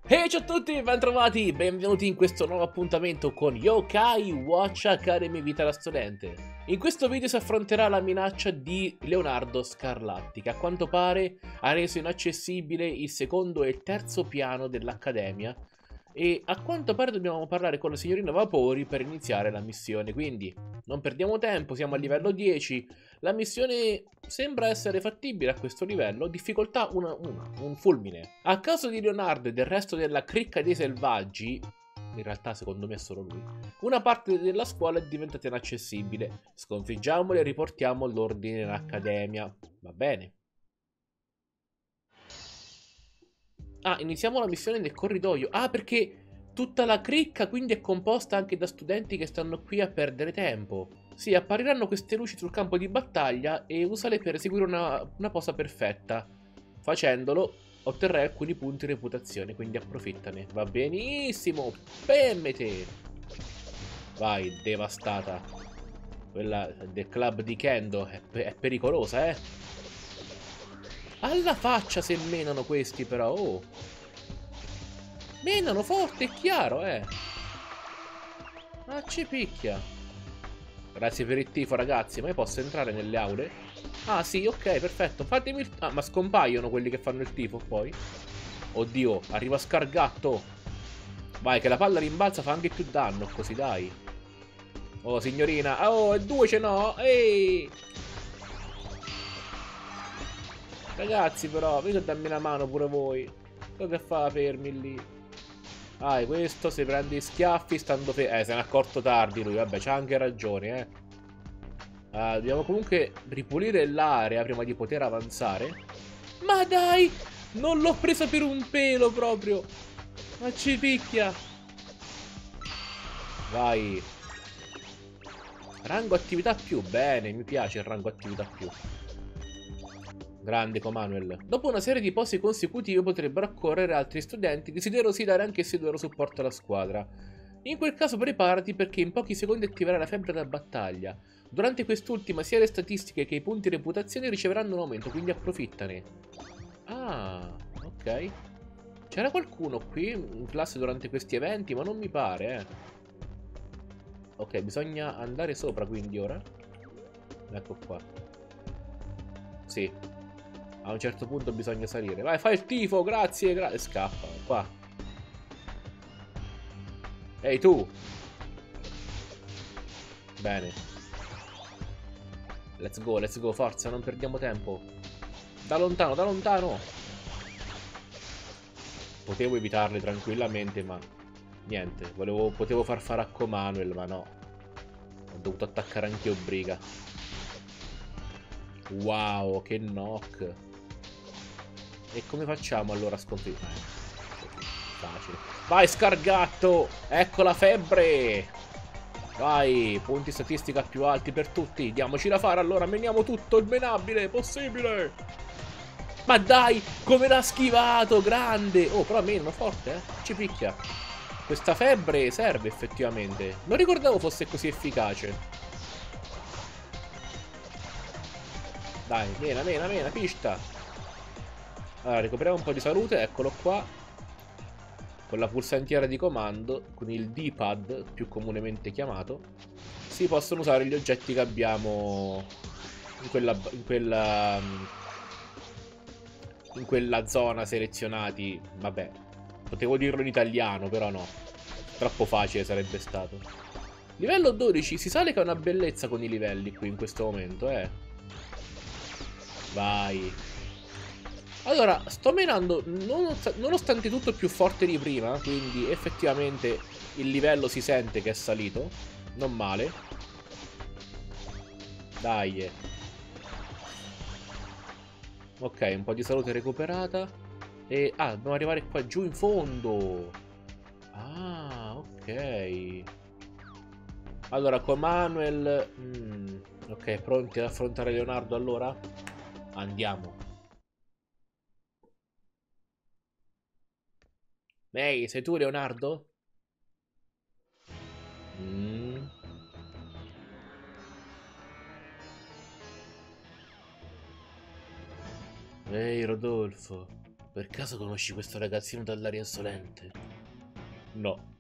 Hey, ciao a tutti, bentrovati, benvenuti in questo nuovo appuntamento con Yokai Watch Academy Vita da Studente. In questo video si affronterà la minaccia di Leonardo Scarlatti, che a quanto pare ha reso inaccessibile il secondo e il terzo piano dell'Accademia, e a quanto pare dobbiamo parlare con la signorina Vapori per iniziare la missione, quindi non perdiamo tempo, siamo a livello 10. La missione sembra essere fattibile a questo livello, difficoltà un fulmine. A causa di Leonardo e del resto della cricca dei selvaggi, in realtà secondo me è solo lui, una parte della scuola è diventata inaccessibile. Sconfiggiamoli e riportiamo l'ordine in accademia. Va bene. Ah, iniziamo la missione nel corridoio. Ah, perché tutta la cricca quindi è composta anche da studenti che stanno qui a perdere tempo. Sì, appariranno queste luci sul campo di battaglia e usale per eseguire una posa perfetta. Facendolo otterrai alcuni punti reputazione, quindi approfittane. Va benissimo, pemmete! Vai, devastata. Quella del club di Kendo è pericolosa, eh? Alla faccia se menano questi però, oh! Menano forte e chiaro, eh! Ma ci picchia! Grazie per il tifo, ragazzi, ma io posso entrare nelle aule? Ah, sì, ok, perfetto. Fatemi il... Ah, ma scompaiono quelli che fanno il tifo, poi? Oddio, arriva Scargatto! Vai, che la palla rimbalza fa anche più danno, così dai. Oh, signorina. Oh, e due ce n'ho! Ehi! Ragazzi, però, venite a darmi una mano pure voi. Cosa fa fermi lì? Ah, e questo se prende i schiaffi stando fermo. Se ne è accorto tardi lui, vabbè, c'ha anche ragione, eh. Dobbiamo comunque ripulire l'area prima di poter avanzare. Ma dai! Non l'ho presa per un pelo proprio! Ma ci picchia! Vai! Rango attività più, bene, mi piace il rango attività più. Grande Comanuel. Dopo una serie di pose consecutive potrebbero accorrere altri studenti desiderosi di dare anch'essi il loro supporto alla squadra. In quel caso preparati perché in pochi secondi attiverai la febbre da battaglia. Durante quest'ultima sia le statistiche che i punti reputazione riceveranno un aumento, quindi approfittane. Ah, ok. C'era qualcuno qui in classe durante questi eventi, ma non mi pare, eh. Ok, bisogna andare sopra quindi ora. Ecco qua. Sì, a un certo punto bisogna salire. Vai, fai il tifo, grazie, e scappa, qua. Ehi tu! Bene. Let's go, forza, non perdiamo tempo. Da lontano, da lontano! Potevo evitarli tranquillamente, ma... Niente, potevo far fare a Comanuel, ma no. Ho dovuto attaccare anche Briga. Wow, che knock. E come facciamo allora a sconfiggere? Facile. Vai, Scargatto! Ecco la febbre! Vai, punti statistica più alti per tutti. Diamoci da fare allora, meniamo tutto il menabile possibile. Ma dai, come l'ha schivato, grande. Oh, però meno forte, ci picchia. Questa febbre serve effettivamente. Non ricordavo fosse così efficace. Dai, mena, pista. Allora, recuperiamo un po' di salute, eccolo qua. Con la pulsantiera di comando, con il D-pad, più comunemente chiamato, si possono usare gli oggetti che abbiamo in quella zona selezionati. Vabbè, potevo dirlo in italiano, però no. Troppo facile sarebbe stato. Livello 12, si sale che è una bellezza con i livelli qui in questo momento, eh. Vai. Allora, sto menando nonostante tutto più forte di prima, quindi effettivamente il livello si sente che è salito. Non male. Dai. Ok, un po' di salute recuperata. E... Ah, dobbiamo arrivare qua giù in fondo. Ah, ok. Allora, con Manuel... ok, pronti ad affrontare Leonardo allora? Andiamo. Ehi, sei tu Leonardo? Mm. Ehi Rodolfo, Per caso conosci questo ragazzino dall'aria insolente? No.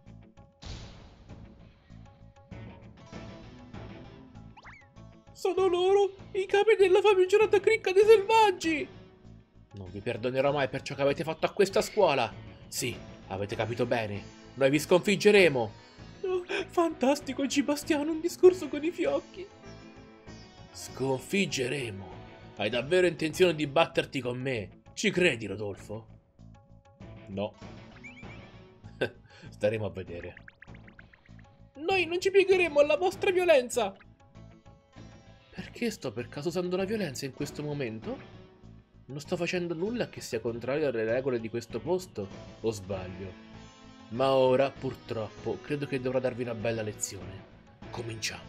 Sono loro, i capi della famigerata cricca dei selvaggi! Non vi perdonerò mai per ciò che avete fatto a questa scuola. Sì, avete capito bene. Noi vi sconfiggeremo. Oh, fantastico, G. Bastiano, un discorso con i fiocchi. Sconfiggeremo. Hai davvero intenzione di batterti con me? Ci credi, Rodolfo? No. Staremo a vedere. Noi non ci piegheremo alla vostra violenza. Perché sto per caso usando la violenza in questo momento? Non sto facendo nulla che sia contrario alle regole di questo posto, o sbaglio? Ma ora, purtroppo, credo che dovrò darvi una bella lezione. Cominciamo.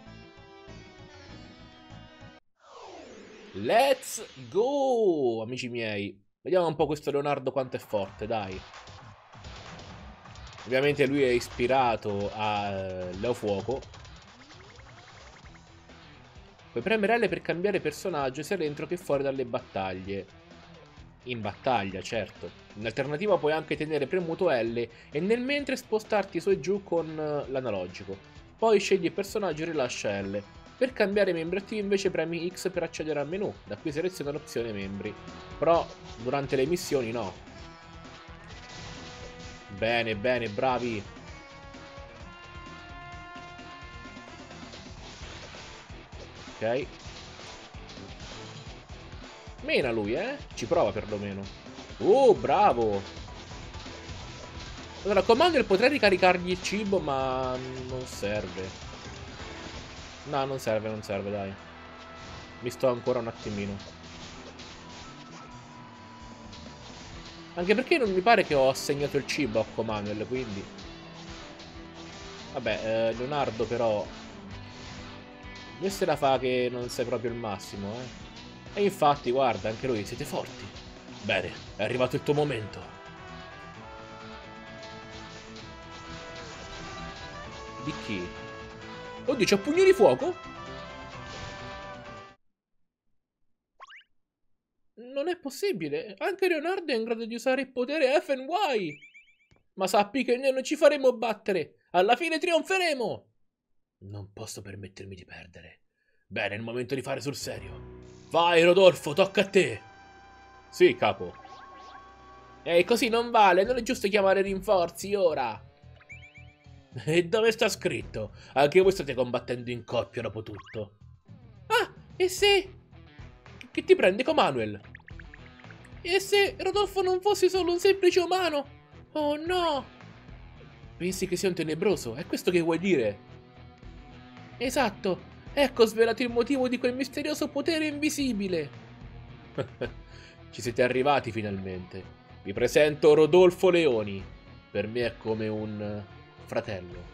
Let's go, amici miei. Vediamo un po' questo Leonardo quanto è forte, dai. Ovviamente lui è ispirato a Leo Fuoco. Puoi premere L per cambiare personaggio sia dentro che fuori dalle battaglie. In battaglia, certo. In alternativa puoi anche tenere premuto L e nel mentre spostarti su e giù con l'analogico. Poi scegli il personaggio e rilascia L. Per cambiare membri attivi invece premi X per accedere al menu, da qui seleziona l'opzione membri. Però durante le missioni no. Bene, bene, bravi. Ok. Mena lui, ci prova perlomeno. Bravo. Allora, comando potrei ricaricargli il cibo, ma non serve. No, non serve, non serve, dai. Mi sto ancora un attimino. Anche perché non mi pare che ho assegnato il cibo a Comanuel, quindi... Vabbè, Leonardo però... Lui se la fa che non sei proprio il massimo, E infatti, guarda, anche lui, siete forti. Bene, è arrivato il tuo momento. Di chi? Oddio, c'ho pugno di fuoco? Non è possibile. Anche Leonardo è in grado di usare il potere FNY. Ma sappi che noi non ci faremo battere. Alla fine trionferemo. Non posso permettermi di perdere. Bene, è il momento di fare sul serio. Vai, Rodolfo, tocca a te. Sì, capo. E così non vale, non è giusto chiamare rinforzi ora. E dove sta scritto? Anche voi state combattendo in coppia dopo tutto. Ah, e se... Che ti prende con Manuel? E se Rodolfo non fosse solo un semplice umano? Oh no! Pensi che sia un tenebroso? È questo che vuoi dire? Esatto! Ecco svelato il motivo di quel misterioso potere invisibile! Ci siete arrivati finalmente. Vi presento Rodolfo Leoni. Per me è come un fratello.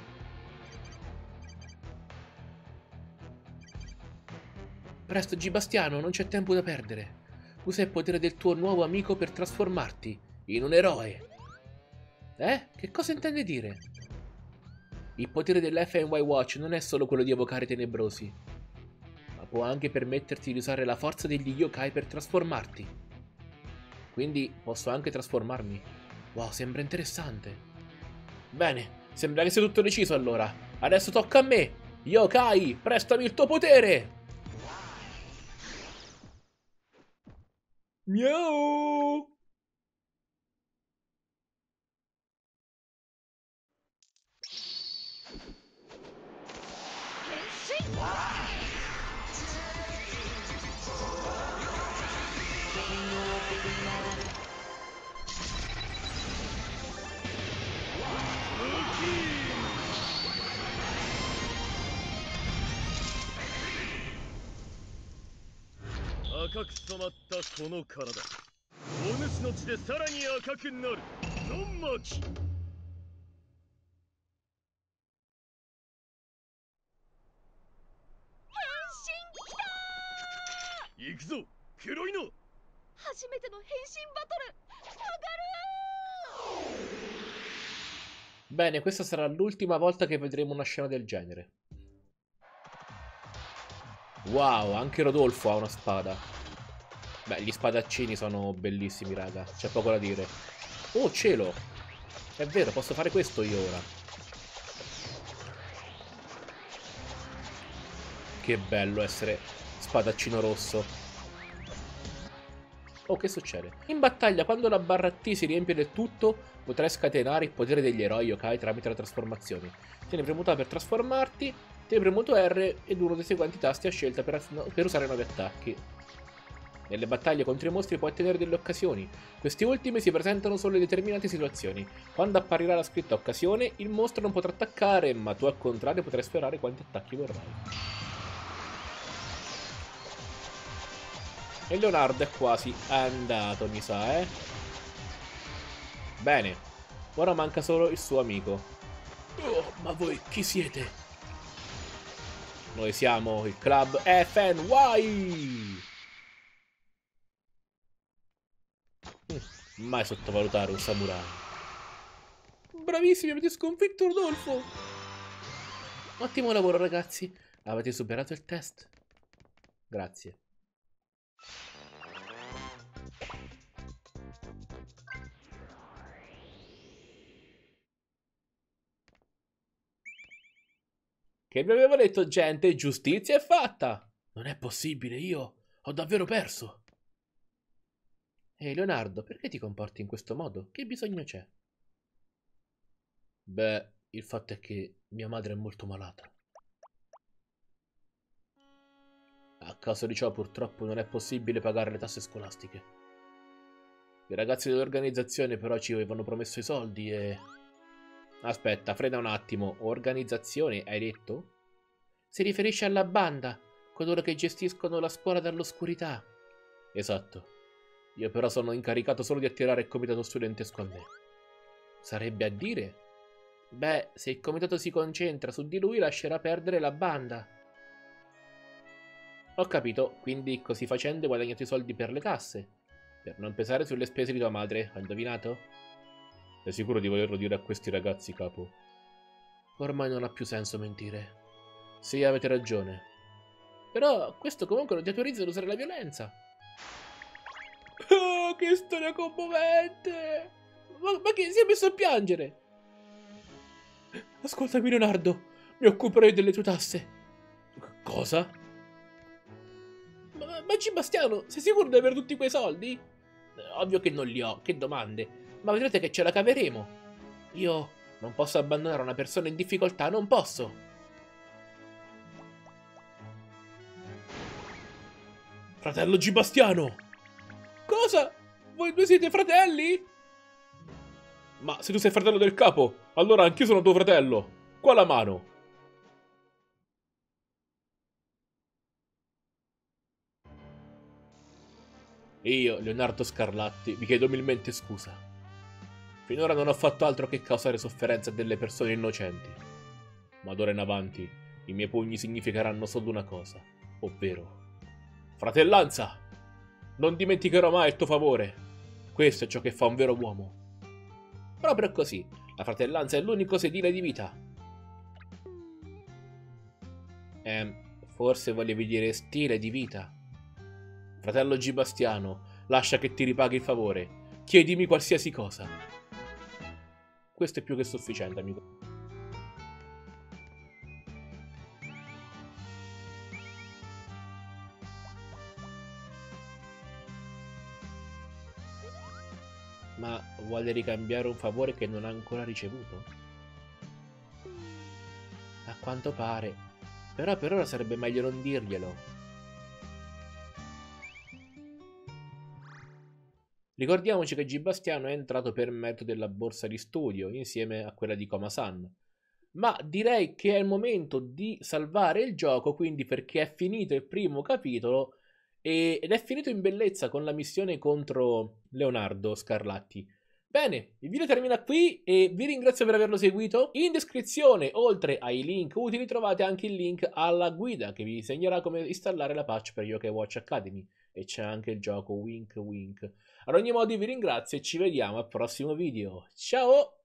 Presto, G. Bastiano, non c'è tempo da perdere. Usa il potere del tuo nuovo amico per trasformarti in un eroe. Che cosa intende dire? Il potere dell'FNY Watch non è solo quello di evocare tenebrosi, ma può anche permetterti di usare la forza degli yokai per trasformarti. Quindi posso anche trasformarmi. Wow, sembra interessante. Bene, sembra che sia tutto deciso allora. Adesso tocca a me. Yokai, prestami il tuo potere! Miau! Bene, questa sarà l'ultima volta che vedremo una scena del genere. Wow, anche Rodolfo ha una spada. Beh, gli spadaccini sono bellissimi, raga. C'è poco da dire. Oh, cielo! È vero, posso fare questo io ora. Che bello essere spadaccino rosso. Oh, che succede? In battaglia, quando la barra T si riempie del tutto, potrai scatenare il potere degli eroi yokai tramite la trasformazione. Tieni premuto A per trasformarti, tieni premuto R ed uno dei seguenti tasti a scelta per usare nuovi attacchi. Nelle battaglie contro i mostri puoi ottenere delle occasioni. Questi ultimi si presentano solo in determinate situazioni. Quando apparirà la scritta occasione, il mostro non potrà attaccare, ma tu al contrario potrai sferrare quanti attacchi vorrai. E Leonardo è quasi andato, mi sa, eh? Bene. Ora manca solo il suo amico. Oh, ma voi chi siete? Noi siamo il club FNY! Mai sottovalutare un samurai. Bravissimi, avete sconfitto Rodolfo! Ottimo lavoro, ragazzi. Avete superato il test. Grazie. Che vi avevo detto, gente, giustizia è fatta! Non è possibile, io ho davvero perso. Ehi, Leonardo, perché ti comporti in questo modo? Che bisogno c'è? Beh, il fatto è che mia madre è molto malata. A causa di ciò, purtroppo, non è possibile pagare le tasse scolastiche. I ragazzi dell'organizzazione però ci avevano promesso i soldi e... Aspetta, frena un attimo. Organizzazione, hai detto? Si riferisce alla banda, coloro che gestiscono la scuola dall'oscurità. Esatto. Io però sono incaricato solo di attirare il comitato studentesco a me. Sarebbe a dire? Beh, se il comitato si concentra su di lui lascerà perdere la banda. Ho capito, quindi così facendo hai guadagnato i soldi per le casse. Per non pesare sulle spese di tua madre, hai indovinato? Sei sicuro di volerlo dire a questi ragazzi, capo? Ormai non ha più senso mentire. Sì, avete ragione. Però questo comunque non ti autorizza ad usare la violenza. Oh, che storia commovente! Ma che si è messo a piangere? Ascoltami, Leonardo, mi occuperò delle tue tasse. Cosa? Ma G. Bastiano, sei sicuro di avere tutti quei soldi? Ovvio che non li ho, che domande. Ma vedrete che ce la caveremo. Io non posso abbandonare una persona in difficoltà, non posso. Fratello G. Bastiano! Cosa? Voi due siete fratelli? Ma se tu sei fratello del capo, allora anch'io sono tuo fratello. Qua la mano. Io, Leonardo Scarlatti, vi chiedo umilmente scusa. Finora non ho fatto altro che causare sofferenza a delle persone innocenti. Ma d'ora in avanti i miei pugni significheranno solo una cosa, ovvero fratellanza! Non dimenticherò mai il tuo favore. Questo è ciò che fa un vero uomo. Proprio così, la fratellanza è l'unico sedile di vita. Forse volevi dire stile di vita. Fratello G. Bastiano, lascia che ti ripaghi il favore. Chiedimi qualsiasi cosa. Questo è più che sufficiente, amico. Ma vuole ricambiare un favore che non ha ancora ricevuto? A quanto pare. Però per ora sarebbe meglio non dirglielo. Ricordiamoci che G. Bastiano è entrato per merito della borsa di studio, insieme a quella di Koma-san. Ma direi che è il momento di salvare il gioco, quindi perché è finito il primo capitolo ed è finito in bellezza con la missione contro Leonardo Scarlatti. Bene, il video termina qui e vi ringrazio per averlo seguito. In descrizione, oltre ai link utili, trovate anche il link alla guida che vi insegnerà come installare la patch per Yokai Watch Academy. E c'è anche il gioco Wink Wink. Ad ogni modo vi ringrazio e ci vediamo al prossimo video. Ciao!